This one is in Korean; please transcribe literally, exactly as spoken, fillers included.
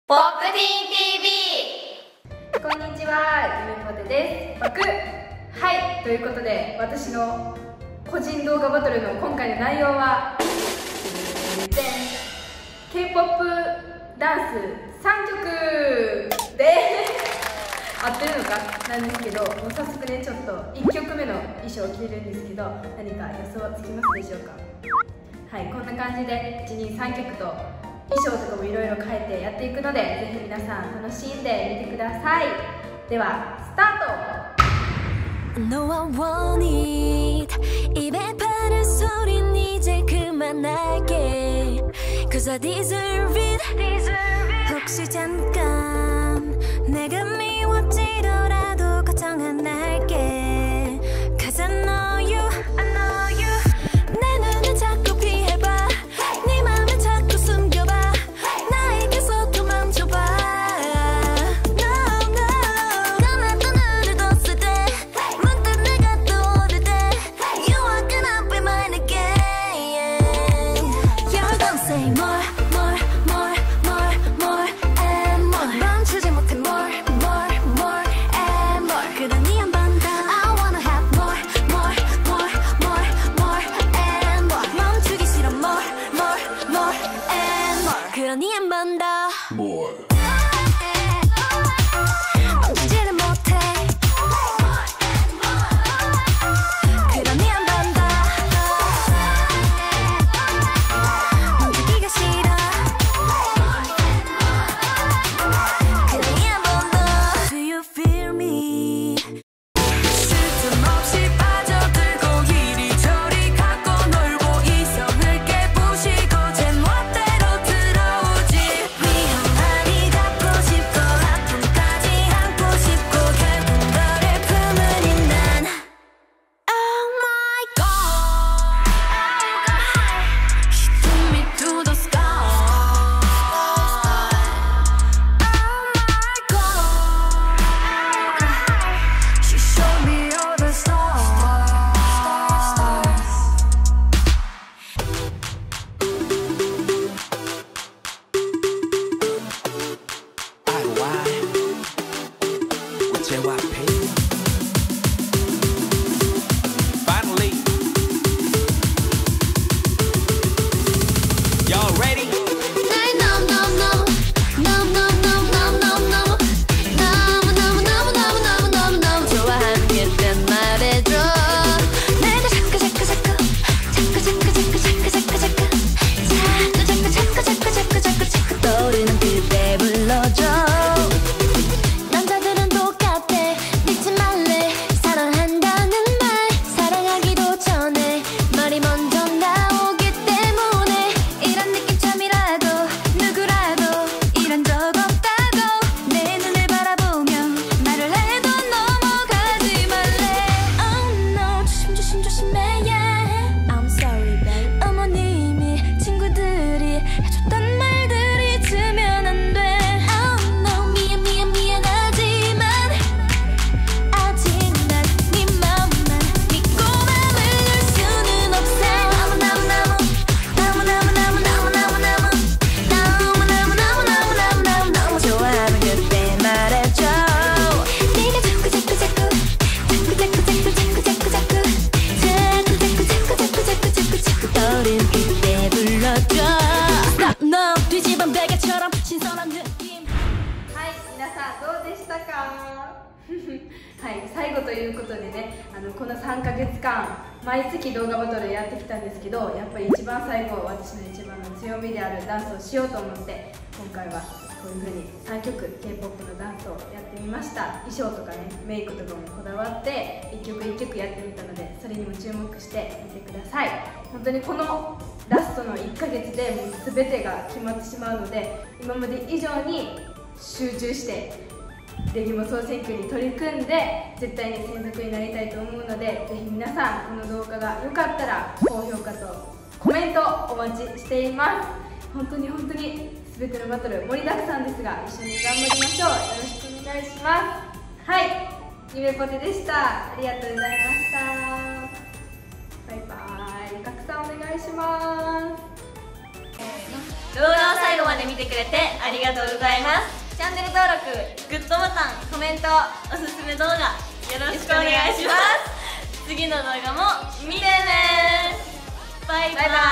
ポップティーン ティービー。 こんにちは、ゆめぽてです。パクはい、ということで私の個人動画バトルの今回の内容は ケーポップ ダンスさんきょくで合ってるのかなんですけど、もう早速ね、ちょっといっきょくめの衣装を着てるんですけど、何か予想つきますでしょうか。はい、こんな感じでいちにさんきょくと衣装とかもいろいろ変えてやっていくので、ぜひ皆さん楽しんでみてください。ではスタート。 No one want it. 입에 바른 소린 이제 그만할게. Cause I deserve it. 혹시 잠깐 내가 미워지더라도 걱정 안 할게. Cause I know you, I know you. 내 눈을 자꾸 피해봐. 네 맘을 자꾸 숨겨봐. 나에게서 도망쳐봐. No, no. 감았던 눈을 뒀을 때 문득 내가 떠오를 때 You walking up in mine again. You're gonna say more, more, more, more, more and more. 멈추지 못해 more, more, more and more. 그러니 한 번 더 I wanna have more, more, more, more, more and more. 멈추기 싫어 more, more, more and more. 그러니 한 번 더 More. 멈추지를 못해. 그러니 한 번 더 멈추기가 싫어. 그러니 한 번 더 Do you feel me? 쉴 틈 없이 빠져들고 이리저리 갖고 놀고 이성을 깨부시고 제 멋대로 들어오지. 위험하니 닿고 싶고 아픔까지 안고 싶고 결국 너를 품으니 난 Oh my God. She took me to the sky. Oh my God. She showed me all the stars. I Y with J Y P. Finally, y'all ready? No, no, no, no, no, no, no, no, no, 너무 너무 너무 너무 너무 너무 너무 좋아하겠단 말해줘. 내가 자꾸 자꾸 자꾸 자꾸 자꾸 자꾸 자꾸 자꾸 자꾸 자꾸 자꾸 자꾸 자꾸 자꾸 자꾸 떠오르는 그대 불러줘. 남자들은 똑같아 믿지 말래. 사랑한다는 말 사랑하기도 전에 말이 먼저 나오기 때문에 이런 느낌쯤이라도 누구라도 이런 적 없다고 내 눈을 바라보며 말을 해도 넘어가지 말래. Oh no 조심 조심 조심해 yeah. I'm sorry babe. 어머님이 친구들이 해줬던 말들이 잊으면 안 돼. Oh no 미안 미안 미안하지만 아직 난 네 마음만 믿고 맘을 놓을 수는 없어. 너무 너무 너무 너무 너무 너무 너무 너무 너무 너무 너무 너무 너무 너무 너무 좋아하면 그때 말해줘. 네가 자꾸 자꾸 자꾸 자꾸 자꾸 자꾸 자꾸 자꾸 자꾸 자꾸 자꾸 자꾸 자꾸 자꾸 자꾸 떠오른 그때 불러줘. Stop no 뒤집은 베개처럼 신선한 느낌. はい、皆さんどうでしたかはい、最後ということでね、あのこのさんかげつかん毎月動画バトルやってきたんですけど、やっぱり一番最後、私の一番の強みであるダンスをしようと思って、今回はこういう風にさんきょく ケーポップ のダンスをやってみました。衣装とかね、メイクとかもこだわっていっきょくいっきょくやってみたので、それにも注目してみてください。本当にこのラストのいっかげつでもう全てが決まってしまうので、今まで以上に集中してデビュー総選挙に取り組んで絶対に専属になりたいと思うので、ぜひ皆さんこの動画が良かったら高評価とコメントお待ちしています。本当に本当に全てのバトル盛りだくさんですが、一緒に頑張りましょう。よろしくお願いします。はい、ゆめぽてでした。ありがとうございました。バイバーイ。拡散お願いします。 動画を最後まで見てくれてありがとうございます。 チャンネル登録、 グッドボタン、 コメント、 おすすめ動画よろしくお願いします。次の動画も見てね。バイバイ。 バイバイ。